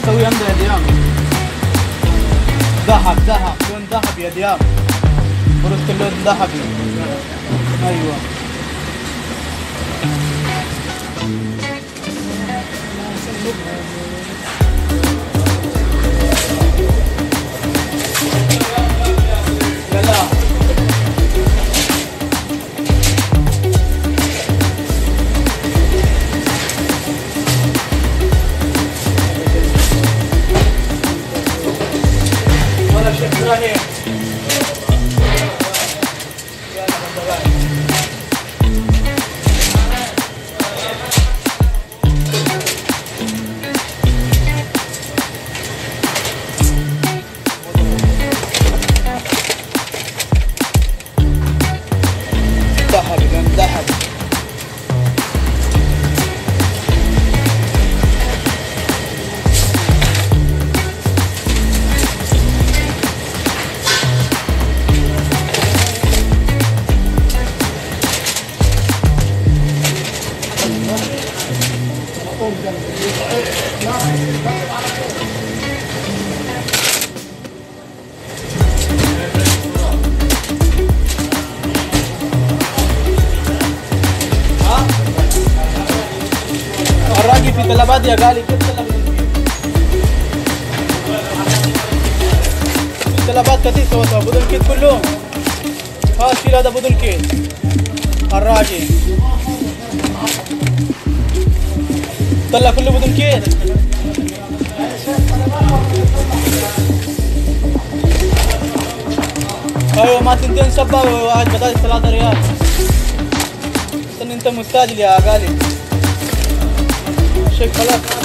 اسوي عنده يا دياب ذهب لون ذهب يا دياب فرصة اللون ذهبي ايوه إبراهيم ذهب الراجل في طلبات يا غالي كيف طلبات كثير سوتها بدل كيد كلهم ها شيل هذا بدل كيد الراجل طلع كله بدل كيد ايوه ما تنتين شباب واحد بطاطس 3 ريال استنى انت مستعجل يا غالي شيء خلاص